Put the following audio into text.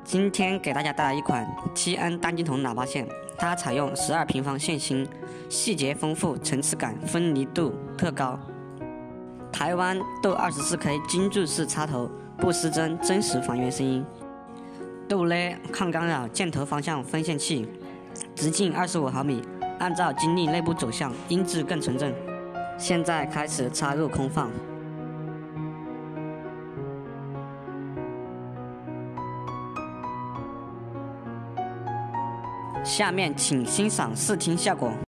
今天给大家带来一款7N单晶筒喇叭线，它采用12平方线芯，细节丰富，层次感、分离度特高。台湾镀 24K 精注式插头，不失真，真实还原声音。镀勒抗干扰箭头方向分线器，直径25毫米，按照晶粒内部走向，音质更纯正。现在开始插入空放。下面请欣赏试听效果。